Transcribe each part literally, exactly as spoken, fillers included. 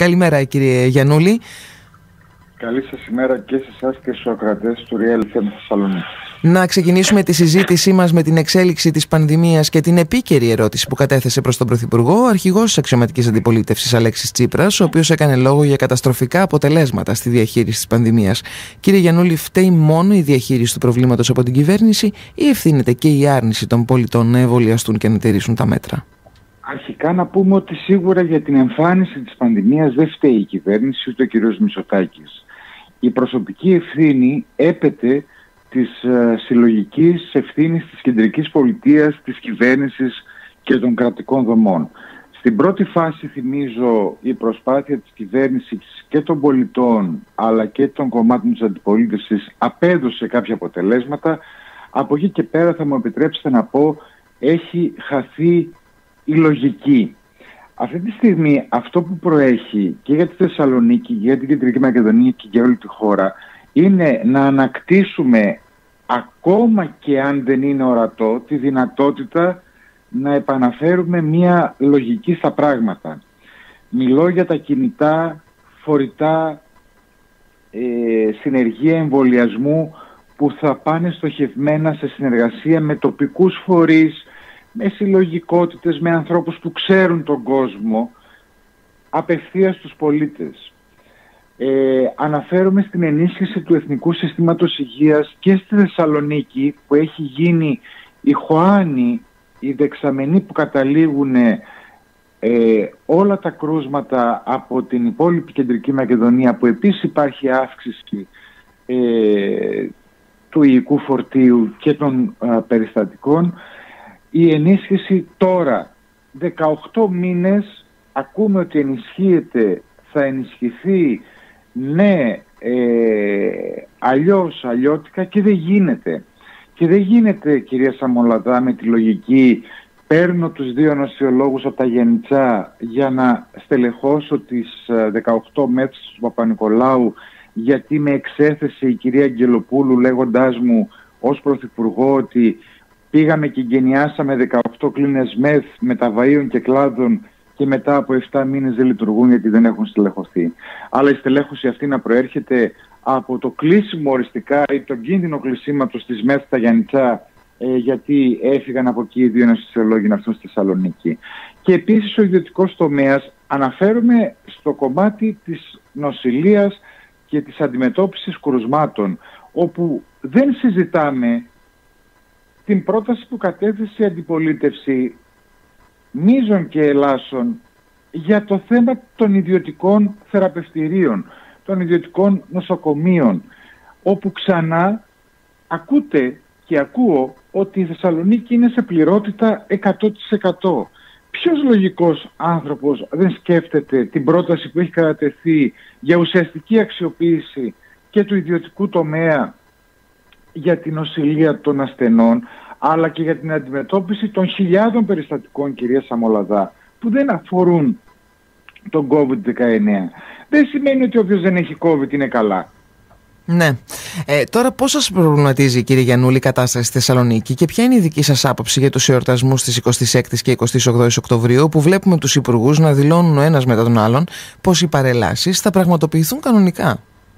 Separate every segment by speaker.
Speaker 1: Καλημέρα κύριε Γιαννούλη.
Speaker 2: Καλή σας ημέρα και σε εσάς και στους ακροατές του Real εφ εμ Θεσσαλονίκη.
Speaker 1: Να ξεκινήσουμε τη συζήτησή μας με την εξέλιξη της πανδημίας και την επίκαιρη ερώτηση που κατέθεσε προς τον Πρωθυπουργό ο αρχηγός της αξιωματικής αντιπολίτευσης Αλέξης Τσίπρας, ο οποίος έκανε λόγο για καταστροφικά αποτελέσματα στη διαχείριση της πανδημίας. Κύριε Γιαννούλη, φταίει μόνο η διαχείριση του προβλήματος από την κυβέρνηση ή ευθύνεται και η άρνηση των πολιτών να εμβολιαστούν και να τηρήσουν τα μέτρα?
Speaker 2: Αρχικά να πούμε ότι σίγουρα για την εμφάνιση της πανδημίας δεν φταίει η κυβέρνηση ούτε ο κ. Μητσοτάκης. Η προσωπική ευθύνη έπεται της ε, συλλογικής ευθύνης της κεντρικής πολιτείας, της κυβέρνησης και των κρατικών δομών. Στην πρώτη φάση, θυμίζω, η προσπάθεια της κυβέρνησης και των πολιτών αλλά και των κομμάτων της αντιπολίτευσης απέδωσε κάποια αποτελέσματα. Από εκεί και πέρα, θα μου επιτρέψετε να πω, έχει χαθεί η λογική. Αυτή τη στιγμή αυτό που προέχει και για τη Θεσσαλονίκη, για την Κεντρική Μακεδονία και για όλη τη χώρα είναι να ανακτήσουμε, ακόμα και αν δεν είναι ορατό, τη δυνατότητα να επαναφέρουμε μία λογική στα πράγματα. Μιλώ για τα κινητά, φορητά, ε, συνεργεία εμβολιασμού που θα πάνε στοχευμένα σε συνεργασία με τοπικούς φορείς, με συλλογικότητες, με ανθρώπους που ξέρουν τον κόσμο, απευθείας στους πολίτες. Ε, αναφέρομαι στην ενίσχυση του Εθνικού Συστήματος Υγείας και στη Θεσσαλονίκη, που έχει γίνει η χωάνη, οι δεξαμενοί που καταλήγουν ε, όλα τα κρούσματα από την υπόλοιπη Κεντρική Μακεδονία, που επίσης υπάρχει αύξηση ε, του υλικού φορτίου και των ε, περιστατικών. Η ενίσχυση τώρα, δεκαοκτώ μήνες, ακούμε ότι ενισχύεται, θα ενισχυθεί, ναι, ε, αλλιώς, αλλιώτικα, και δεν γίνεται. Και δεν γίνεται, κυρία Σαμολαδά, με τη λογική παίρνω τους δύο νοσιολόγους από τα Γενιτσά για να στελεχώσω τις δεκαοκτώ μέτρες του Παπα-Νικολάου, γιατί με εξέθεσε η κυρία Αγγελοπούλου λέγοντάς μου ως Πρωθυπουργό ότι πήγαμε και γενιάσαμε δεκαοκτώ κλίνες μεθ μεταβαΐων και κλάδων και μετά από επτά μήνες δεν λειτουργούν γιατί δεν έχουν στελεχωθεί. Αλλά η στελέχωση αυτή να προέρχεται από το κλείσιμο οριστικά ή τον κίνδυνο κλεισίματος της ΜΕΘ στα Γιαννιτσά, ε, γιατί έφυγαν από εκεί οι δύο νοσηλολόγοι να έρθουν στη Θεσσαλονίκη. Και επίσης ο ιδιωτικός τομέας, αναφέρομαι στο κομμάτι της νοσηλείας και της αντιμετώπισης κρουσμάτων, όπου δεν συζητάμε την πρόταση που κατέθεσε η αντιπολίτευση μείζων και ελάσσων για το θέμα των ιδιωτικών θεραπευτηρίων, των ιδιωτικών νοσοκομείων, όπου ξανά ακούτε και ακούω ότι η Θεσσαλονίκη είναι σε πληρότητα εκατό τοις εκατό. Ποιος λογικός άνθρωπος δεν σκέφτεται την πρόταση που έχει κατατεθεί για ουσιαστική αξιοποίηση και του ιδιωτικού τομέα για την νοσηλεία των ασθενών, αλλά και για την αντιμετώπιση των χιλιάδων περιστατικών, κυρία Σαμολαδά, που δεν αφορούν τον κόβιντ δεκαεννέα. Δεν σημαίνει ότι όποιος δεν έχει COVID είναι καλά.
Speaker 1: Ναι. Ε, τώρα πώς σας προβληματίζει, κύριε Γιαννούλη, η κατάσταση στη Θεσσαλονίκη και ποια είναι η δική σας άποψη για τους εορτασμούς της εικοστής έκτης και εικοστής όγδοης Οκτωβρίου, που βλέπουμε τους υπουργούς να δηλώνουν ο ένας μετά τον άλλον πως οι παρελάσεις θα πραγματοποιηθούν κανονικά?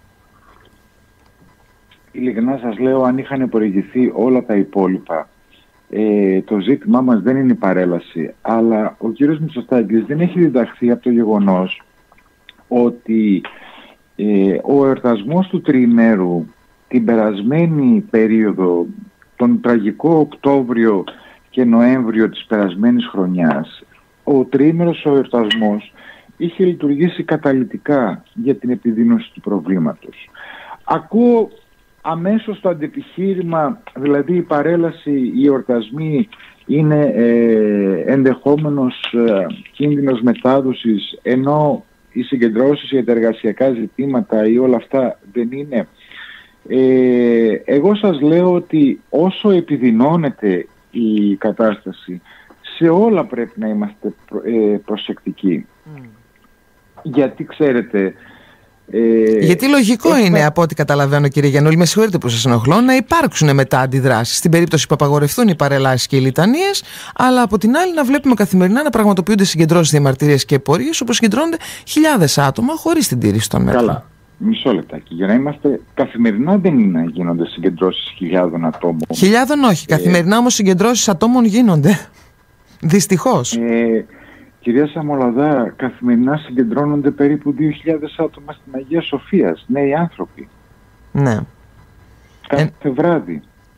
Speaker 2: Ειλικρινά σας λέω, αν είχαν προηγηθεί όλα τα υπόλοιπα, ε, το ζήτημά μας δεν είναι η παρέλαση, αλλά ο κύριος Μητσοτάκης δεν έχει διδαχθεί από το γεγονός ότι ε, ο εορτασμός του τριημέρου την περασμένη περίοδο, τον τραγικό Οκτώβριο και Νοέμβριο της περασμένης χρονιάς, ο τριήμερος ο εορτασμός είχε λειτουργήσει καταλυτικά για την επιδείνωση του προβλήματος. Ακούω αμέσως το αντεπιχείρημα, δηλαδή η παρέλαση, οι εορτασμοί είναι ε, ενδεχόμενος ε, κίνδυνος μετάδοσης, ενώ οι συγκεντρώσεις για τα εργασιακά ζητήματα ή όλα αυτά δεν είναι. Ε, εγώ σας λέω ότι όσο επιδεινώνεται η κατάσταση, σε όλα πρέπει να είμαστε προ, ε, προσεκτικοί. Mm. Γιατί ξέρετε, Ε,
Speaker 1: Γιατί λογικό
Speaker 2: έχουμε...
Speaker 1: είναι, από ό,τι καταλαβαίνω, κύριε Γιαννούλη, με συγχωρείτε που σας ενοχλώ, να υπάρξουν μετά αντιδράσεις στην περίπτωση που απαγορευτούν οι παρελάσεις και οι λιτανίες, αλλά από την άλλη να βλέπουμε καθημερινά να πραγματοποιούνται συγκεντρώσεις, διαμαρτυρίες και πορείες όπου συγκεντρώνονται χιλιάδες άτομα χωρίς την τήρηση των μέτρων.
Speaker 2: Καλά. Μισό λεπτάκι. Για να είμαστε καθημερινά, δεν είναι να γίνονται συγκεντρώσεις χιλιάδων ατόμων.
Speaker 1: Χιλιάδων όχι. Ε... Καθημερινά όμως συγκεντρώσεις ατόμων γίνονται. Δυστυχώς.
Speaker 2: Ε, κυρία Σαμολαδά, καθημερινά συγκεντρώνονται περίπου δύο χιλιάδες άτομα στην Αγία Σοφίας, νέοι άνθρωποι.
Speaker 1: Ναι.
Speaker 2: Κάθε ε... βράδυ.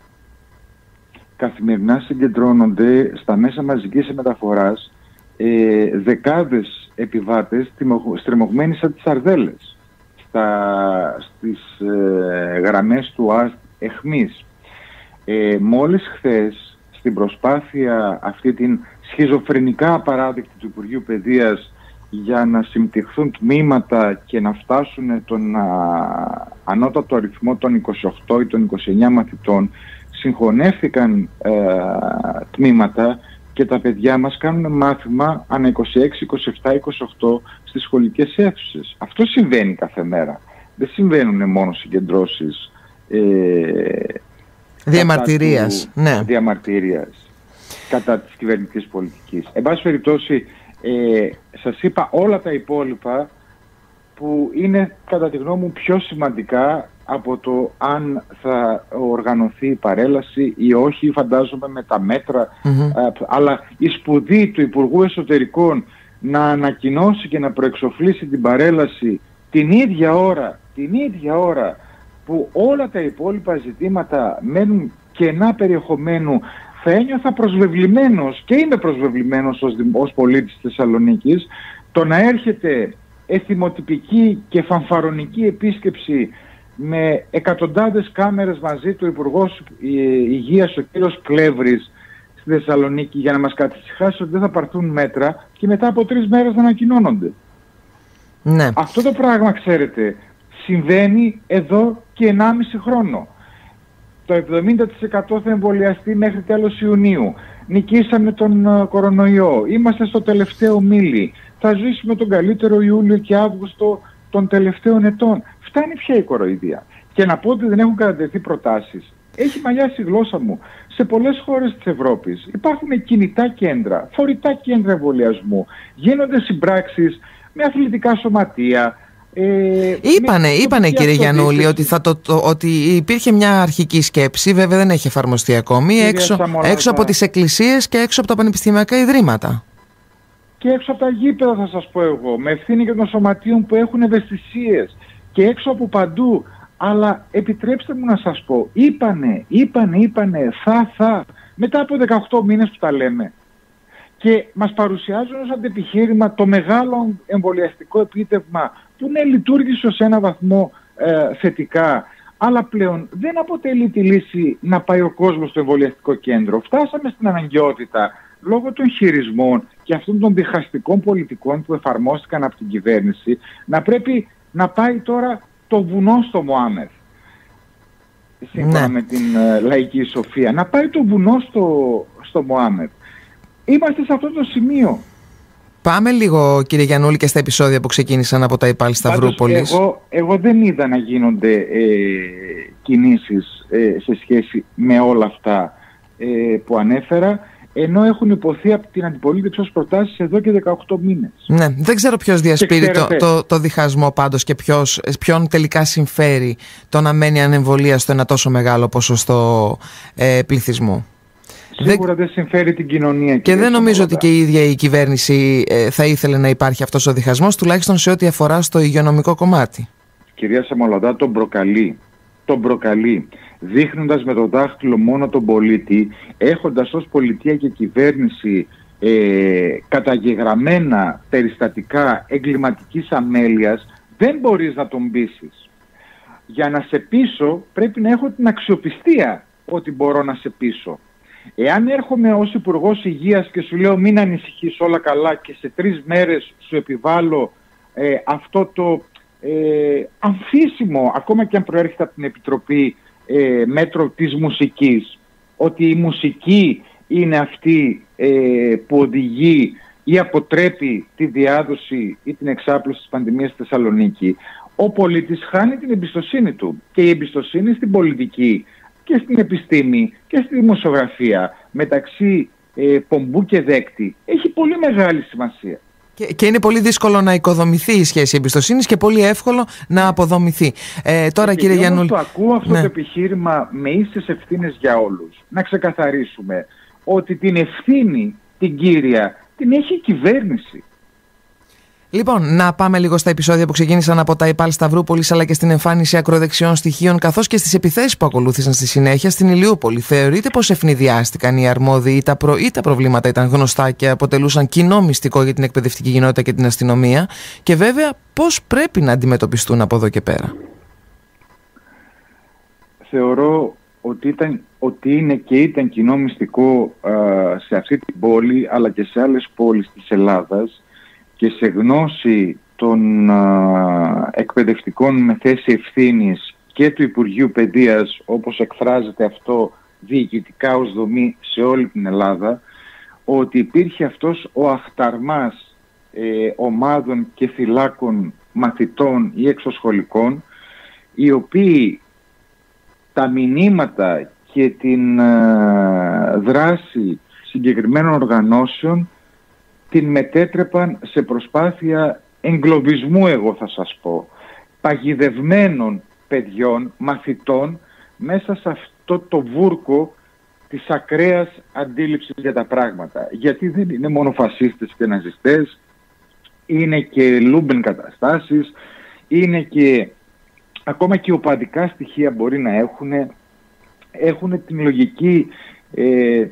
Speaker 2: Καθημερινά συγκεντρώνονται στα μέσα μαζικής μεταφοράς ε, δεκάδες επιβάτες στριμωγμένοι σαν τις σαρδέλες στα, στις ε, γραμμές του ΑΣΤ εχμής. Ε, μόλις χθες, στην προσπάθεια αυτή την σχιζοφρενικά απαράδεκτη του Υπουργείου Παιδείας για να συμπτυχθούν τμήματα και να φτάσουν τον α, ανώτατο αριθμό των είκοσι οκτώ ή των είκοσι εννέα μαθητών, συγχωνεύτηκαν ε, τμήματα και τα παιδιά μας κάνουν μάθημα ανά είκοσι έξι, είκοσι επτά, είκοσι οκτώ στις σχολικές αίθουσες. Αυτό συμβαίνει κάθε μέρα. Δεν συμβαίνουν μόνο συγκεντρώσεις ε,
Speaker 1: διαμαρτυρίας,
Speaker 2: του,
Speaker 1: ναι.
Speaker 2: διαμαρτυρίας κατά της κυβερνητικής πολιτικής. Εν πάση περιπτώσει, ε, σας είπα όλα τα υπόλοιπα που είναι κατά τη γνώμη μου πιο σημαντικά από το αν θα οργανωθεί η παρέλαση ή όχι, φαντάζομαι με τα μέτρα. Mm-hmm. Α, αλλά η σπουδή του Υπουργού Εσωτερικών να ανακοινώσει και να προεξοφλήσει την παρέλαση την ίδια ώρα, την ίδια ώρα που όλα τα υπόλοιπα ζητήματα μένουν κενά περιεχομένου, θα ένιωθα προσβεβλημένος και είμαι προσβεβλημένος ως, ως πολίτης της Θεσσαλονίκης, το να έρχεται εθιμοτυπική και φανφαρονική επίσκεψη με εκατοντάδες κάμερες μαζί του Υπουργός Υγείας, ο κύριος Κλέβρης, στη Θεσσαλονίκη, για να μας καθησυχάσει ότι δεν θα πάρθουν μέτρα και μετά από τρεις μέρες να ανακοινώνονται.
Speaker 1: Ναι.
Speaker 2: Αυτό το πράγμα, ξέρετε, συμβαίνει εδώ και ενάμιση χρόνο. Το εβδομήντα τοις εκατό θα εμβολιαστεί μέχρι τέλος Ιουνίου. Νικήσαμε τον uh, κορονοϊό. Είμαστε στο τελευταίο μίλι. Θα ζήσουμε τον καλύτερο Ιούλιο και Αύγουστο των τελευταίων ετών. Φτάνει πια η κοροϊδία. Και να πω ότι δεν έχουν κατατεθεί προτάσεις. Έχει μαλλιάσει η γλώσσα μου. Σε πολλές χώρες της Ευρώπης υπάρχουν κινητά κέντρα, φορητά κέντρα εμβολιασμού. Γίνονται συμπράξεις με αθλητικά σωματεία. Ε,
Speaker 1: είπανε, είπανε κύριε Γιαννούλη ότι, θα το, το, ότι υπήρχε μια αρχική σκέψη, βέβαια δεν έχει εφαρμοστεί ακόμη, έξω, έξω από τις εκκλησίες και έξω από τα πανεπιστημιακά ιδρύματα.
Speaker 2: Και έξω από τα γήπεδα, θα σας πω εγώ, με ευθύνη και των σωματείων που έχουν ευαισθησίες και έξω από παντού. Αλλά επιτρέψτε μου να σας πω, είπανε, είπανε, είπανε, θα, θα, μετά από δεκαοκτώ μήνες που τα λέμε. Και μας παρουσιάζουν ως αντεπιχείρημα το μεγάλο εμβολιαστικό επίτευγμα που ναι, λειτουργήσε σε ένα βαθμό ε, θετικά, αλλά πλέον δεν αποτελεί τη λύση να πάει ο κόσμος στο εμβολιαστικό κέντρο. Φτάσαμε στην αναγκαιότητα, λόγω των χειρισμών και αυτών των διχαστικών πολιτικών που εφαρμόστηκαν από την κυβέρνηση, να πρέπει να πάει τώρα το βουνό στο Μωάμεθ. Σύμφωνα ναι. με την ε, λαϊκή σοφία. Να πάει το βουνό στο, στο Μωάμεθ. Είμαστε σε αυτό το σημείο. Πάμε λίγο, κύριε Γιαννούλη, και στα επεισόδια που ξεκίνησαν από τα ΙΠΑΛ Σταυρούπολης. Εγώ, εγώ δεν είδα να γίνονται ε, κινήσεις ε, σε σχέση με όλα αυτά ε, που ανέφερα, ενώ έχουν υποθεί από την αντιπολίτευση ως προτάσεις εδώ και δεκαοκτώ μήνες. Ναι, δεν ξέρω ποιος διασπείρει το, το, το διχασμό πάντως και ποιος, ποιον τελικά συμφέρει το να μένει ανεμβολία στο ένα τόσο μεγάλο ποσοστό ε, πληθυσμού. Σίγουρα δεν συμφέρει την κοινωνία.
Speaker 1: Και δεν νομίζω ότι και η ίδια η κυβέρνηση ε, θα ήθελε να υπάρχει αυτός ο διχασμός, τουλάχιστον σε ό,τι αφορά στο υγειονομικό κομμάτι. Κυρία Σαμολαδά, τον προκαλεί. Τον προκαλεί. Δείχνοντας με το δάχτυλο μόνο τον πολίτη, έχοντας ως πολιτεία και κυβέρνηση ε, καταγεγραμμένα περιστατικά εγκληματικής αμέλειας, δεν μπορείς να τον πείσεις. Για να σε πείσω πρέπει να έχω την αξιοπιστία ότι μπορώ να σε πείσω. Εάν έρχομαι ως Υπουργός Υγείας και σου λέω μην ανησυχείς, όλα καλά, και σε τρεις μέρες σου επιβάλλω ε, αυτό το ε, αμφίσιμο, ακόμα και αν προέρχεται από την Επιτροπή, ε, μέτρο της μουσικής, ότι η μουσική είναι αυτή ε, που οδηγεί ή αποτρέπει τη διάδοση ή την εξάπλωση της πανδημίας στη Θεσσαλονίκη,
Speaker 2: ο πολίτης χάνει την εμπιστοσύνη του. Και η εμπιστοσύνη στην πολιτική και στην επιστήμη και στη δημοσιογραφία μεταξύ ε, πομπού και δέκτη έχει πολύ μεγάλη σημασία.
Speaker 1: Και, και είναι πολύ δύσκολο να οικοδομηθεί η σχέση εμπιστοσύνης και πολύ εύκολο να αποδομηθεί. Ε, τώρα, και κύριε Γιαννούλη.
Speaker 2: Το ακούω αυτό ναι. το επιχείρημα με ίσες ευθύνες για όλους. Να ξεκαθαρίσουμε ότι την ευθύνη, την κύρια, την έχει η κυβέρνηση.
Speaker 1: Λοιπόν, να πάμε λίγο στα επεισόδια που ξεκίνησαν από τα ΙΠΑΛ Σταυρούπολης, αλλά και στην εμφάνιση ακροδεξιών στοιχείων, καθώς και στις επιθέσεις που ακολούθησαν στη συνέχεια στην Ηλιούπολη. Θεωρείτε πως ευνηδιάστηκαν οι αρμόδιοι ή τα, προ... ή τα προβλήματα ήταν γνωστά και αποτελούσαν κοινό μυστικό για την εκπαιδευτική κοινότητα και την αστυνομία? Και βέβαια, πώς πρέπει να αντιμετωπιστούν από εδώ και πέρα?
Speaker 2: Θεωρώ ότι, ήταν, ότι είναι και ήταν κοινό μυστικό α, σε αυτή την πόλη, αλλά και σε άλλες πόλεις της Ελλάδας, και σε γνώση των α, εκπαιδευτικών με θέση ευθύνης και του Υπουργείου Παιδείας, όπως εκφράζεται αυτό διοικητικά ως δομή σε όλη την Ελλάδα, ότι υπήρχε αυτός ο αχταρμάς ε, ομάδων και φυλάκων μαθητών ή εξωσχολικών, οι οποίοι τα μηνύματα και την α, δράση συγκεκριμένων οργανώσεων την μετέτρεπαν σε προσπάθεια εγκλωβισμού, εγώ θα σας πω, παγιδευμένων παιδιών, μαθητών, μέσα σε αυτό το βούρκο της ακραίας αντίληψης για τα πράγματα. Γιατί δεν είναι μόνο φασίστες και ναζιστές, είναι και λούμπεν καταστάσεις, είναι και ακόμα και οπαδικά στοιχεία μπορεί να έχουν, έχουν την λογική ε,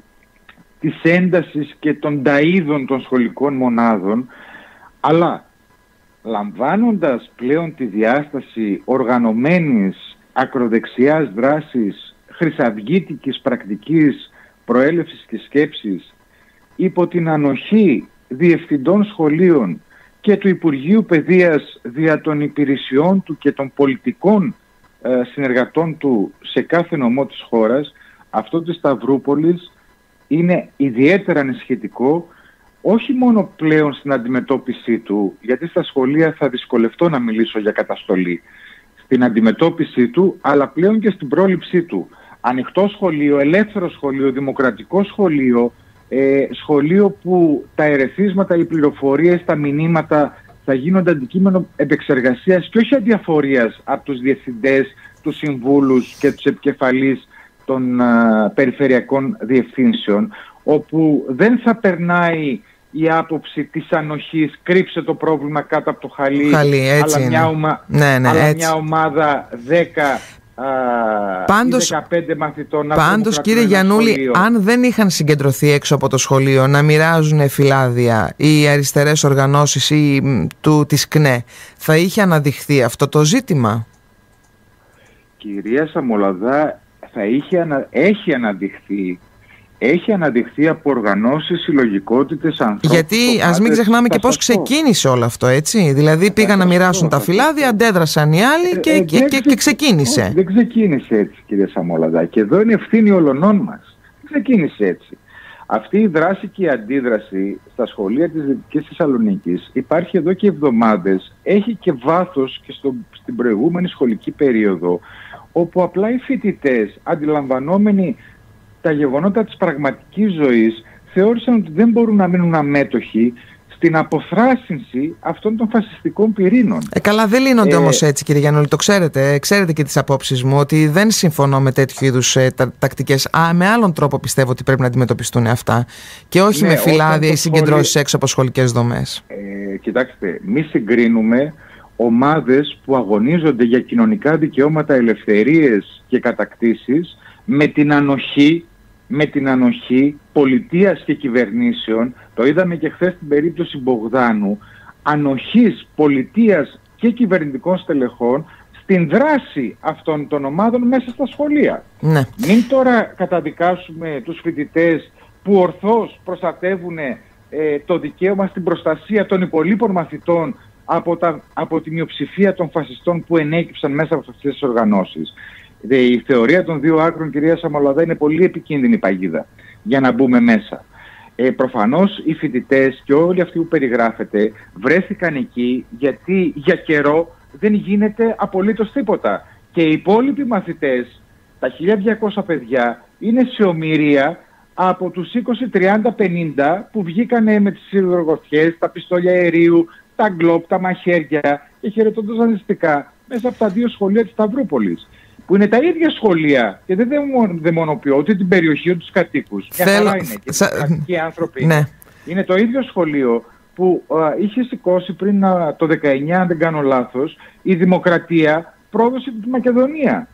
Speaker 2: της έντασης και των ταΐδων των σχολικών μονάδων, αλλά λαμβάνοντας πλέον τη διάσταση οργανωμένης ακροδεξιάς δράσης, χρυσαυγίτικης πρακτικής προέλευσης και σκέψης, υπό την ανοχή διευθυντών σχολείων και του Υπουργείου Παιδείας δια των υπηρεσιών του και των πολιτικών ε, συνεργατών του σε κάθε νομό της χώρας, αυτό της Σταυρούπολης είναι ιδιαίτερα ανησυχητικό, όχι μόνο πλέον στην αντιμετώπιση του, γιατί στα σχολεία θα δυσκολευτώ να μιλήσω για καταστολή, στην αντιμετώπιση του, αλλά πλέον και στην πρόληψή του. Ανοιχτό σχολείο, ελεύθερο σχολείο, δημοκρατικό σχολείο, ε, σχολείο που τα ερεθίσματα, οι πληροφορίες, τα μηνύματα θα γίνονται αντικείμενο επεξεργασίας και όχι αδιαφορίας από τους διευθυντές, τους συμβούλους και τους επικεφαλείς των α, περιφερειακών διευθύνσεων, όπου δεν θα περνάει η άποψη της ανοχής, κρύψε το πρόβλημα κάτω από το χαλί, χαλί αλλά, μια, ομα... ναι, ναι, αλλά μια ομάδα δέκα πάντως, ή δεκαπέντε μαθητών.
Speaker 1: Πάντως, κύριε Γιαννούλη, σχολείο. Αν δεν είχαν συγκεντρωθεί έξω από το σχολείο να μοιράζουν φυλάδια ή αριστερές οργανώσεις ή του, της ΚΝΕ, θα είχε αναδειχθεί αυτό το ζήτημα?
Speaker 2: Κυρία Σαμολαδά, θα είχε ανα... έχει αναδειχθεί έχει αναδειχθεί από οργανώσεις, συλλογικότητες, ανθρώπους.
Speaker 1: Γιατί ας μην ξεχνάμε και πώς ξεκίνησε όλο αυτό, έτσι. Δηλαδή πήγαν να μοιράσουν τα φυλάδια, αντέδρασαν οι άλλοι και, ε, ε, και, και, και ξεκίνησε.
Speaker 2: Όχι, δεν ξεκίνησε έτσι, κύριε Σαμόλαδα. Και εδώ είναι ευθύνη όλων μας. Δεν ξεκίνησε έτσι. Αυτή η δράση και η αντίδραση στα σχολεία της Δυτικής Θεσσαλονίκης υπάρχει εδώ και εβδομάδες. Έχει και βάθος και στο, στην προηγούμενη σχολική περίοδο, όπου απλά οι φοιτητές, αντιλαμβανόμενοι τα γεγονότα της πραγματικής ζωής, θεώρησαν ότι δεν μπορούν να μείνουν αμέτωχοι στην αποθράσινση αυτών των φασιστικών πυρήνων.
Speaker 1: Ε, καλά, δεν λύνονται ε, όμως έτσι, κύριε Γιαννούλη, το ξέρετε. Ξέρετε και τις απόψεις μου ότι δεν συμφωνώ με τέτοιου είδους ε, τα, τακτικές. Α, με άλλον τρόπο πιστεύω ότι πρέπει να αντιμετωπιστούν αυτά. Και όχι ναι, με φυλάδια ή συγκεντρώσεις σχολή... έξω από σχολικές δομές.
Speaker 2: Ε, κοιτάξτε, μη συγκρίνουμε ομάδες που αγωνίζονται για κοινωνικά δικαιώματα, ελευθερίες και κατακτήσεις με την ανοχή με την ανοχή πολιτείας και κυβερνήσεων. Το είδαμε και χθες στην περίπτωση Μπογδάνου, ανοχής πολιτείας και κυβερνητικών στελεχών στην δράση αυτών των ομάδων μέσα στα σχολεία.
Speaker 1: Ναι.
Speaker 2: Μην τώρα καταδικάσουμε τους φοιτητές που ορθώς προστατεύουν ε, το δικαίωμα στην προστασία των υπολείπων μαθητών από, τα, από τη μειοψηφία των φασιστών που ενέκυψαν μέσα από αυτές τις οργανώσεις. Η θεωρία των δύο άκρων, κυρία Σαμολαδά, είναι πολύ επικίνδυνη παγίδα για να μπούμε μέσα. Ε, προφανώς οι φοιτητές και όλοι αυτοί που περιγράφετε βρέθηκαν εκεί γιατί για καιρό δεν γίνεται απολύτως τίποτα. Και οι υπόλοιποι μαθητές, τα χίλια διακόσια παιδιά, είναι σε ομηρία από τους είκοσι, τριάντα, πενήντα που βγήκανε με τις σιδηρογοθιές, τα πιστόλια αερίου, τα γκλόπ, τα μαχαίρια και χαιρετώντας ναζιστικά μέσα από τα δύο σχολεία της Σταυρούπολης. Που είναι τα ίδια σχολεία και δεν δαιμονοποιώ ούτε την περιοχή ούτε τους κατοίκους. Μια
Speaker 1: Θέλω...
Speaker 2: χαρά είναι και
Speaker 1: Σα...
Speaker 2: οι άνθρωποι.
Speaker 1: Ναι.
Speaker 2: Είναι το ίδιο σχολείο που α, είχε σηκώσει πριν α, το δεκαεννιά, αν δεν κάνω λάθος, η Δημοκρατία πρόδωσε τη Μακεδονία.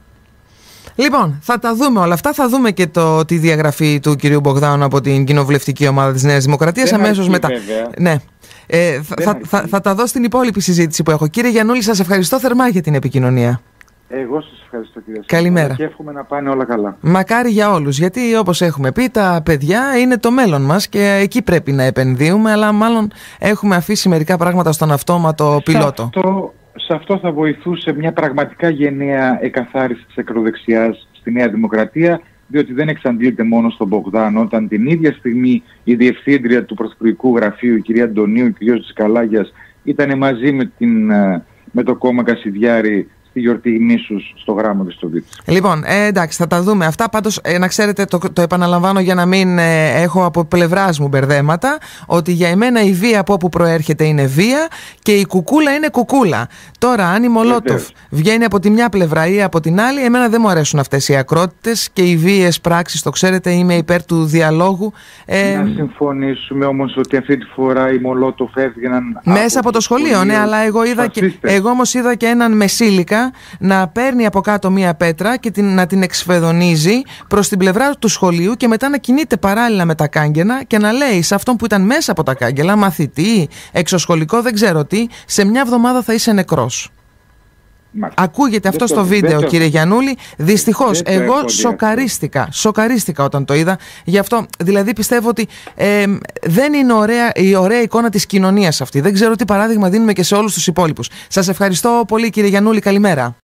Speaker 1: Λοιπόν, θα τα δούμε όλα αυτά. Θα δούμε και το, τη διαγραφή του κυρίου Μπογδάνου από την κοινοβουλευτική ομάδα της Νέας Δημοκρατίας αμέσως μετά.
Speaker 2: Βέβαια.
Speaker 1: Ναι. Ε, θα, θα, θα, θα τα δω στην υπόλοιπη συζήτηση που έχω. Κύριε Γιαννούλη, σας ευχαριστώ θερμά για την επικοινωνία.
Speaker 2: Εγώ σας ευχαριστώ, κύριε.
Speaker 1: Καλημέρα.
Speaker 2: Και εύχομαι να πάνε όλα καλά.
Speaker 1: Μακάρι για όλους, γιατί όπως έχουμε πει, τα παιδιά είναι το μέλλον μας και εκεί πρέπει να επενδύουμε, αλλά μάλλον έχουμε αφήσει μερικά πράγματα στον αυτόματο πιλότο.
Speaker 2: Σε αυτό, σε αυτό θα βοηθούσε μια πραγματικά γενναία εκαθάριση της ακροδεξιάς στη Νέα Δημοκρατία, διότι δεν εξαντλείται μόνο στον Μπογδάνο, όταν την ίδια στιγμή η διευθύντρια του Πρωθυπουργικού Γραφείου, η κυρία Αντωνίου, ο κ. Τσικαλάγιας, ήταν μαζί με, την, με το κόμμα Κασιδιάρη στη γιορτή νήσους στο γράμμα της στο Βίτς.
Speaker 1: Λοιπόν, ε, εντάξει, θα τα δούμε αυτά. Πάντως, ε, να ξέρετε, το, το επαναλαμβάνω για να μην ε, έχω από πλευράς μου μπερδέματα, ότι για εμένα η βία από όπου προέρχεται είναι βία και η κουκούλα είναι κουκούλα. Τώρα, αν η Μολότοφ βγαίνει από τη μια πλευρά ή από την άλλη, εμένα δεν μου αρέσουν αυτές οι ακρότητες και οι βίαιες πράξεις, το ξέρετε, είμαι υπέρ του διαλόγου. Ε,
Speaker 2: να συμφωνήσουμε όμως ότι αυτή τη φορά οι Μολότοφ έβγαιναν
Speaker 1: μέσα από, από το σχολείο, σχολείο, ναι, αλλά εγώ, είδα και, εγώ όμως είδα και έναν μεσήλικα να παίρνει από κάτω μία πέτρα και την, να την εξφεδονίζει προς την πλευρά του σχολείου και μετά να κινείται παράλληλα με τα κάγκελα και να λέει σε αυτόν που ήταν μέσα από τα κάγκελα, μαθητή, εξωσχολικό, δεν ξέρω τι, σε μια εβδομάδα θα είσαι νεκρός. Μάλιστα. Ακούγεται αυτό στο βίντεο, το... κύριε Γιαννούλη. Δυστυχώς, εγώ σοκαρίστηκα. Σοκαρίστηκα όταν το είδα. Γι' αυτό, δηλαδή, πιστεύω ότι ε, δεν είναι ωραία, η ωραία εικόνα της κοινωνίας αυτή. Δεν ξέρω τι παράδειγμα δίνουμε και σε όλους τους υπόλοιπους. Σας ευχαριστώ πολύ, κύριε Γιαννούλη. Καλημέρα.